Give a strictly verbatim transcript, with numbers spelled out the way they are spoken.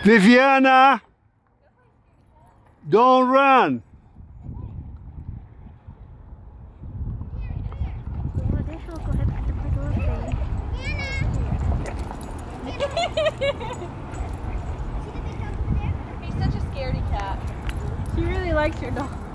Viviana, don't run. He's such a scaredy cat. He really likes your dog.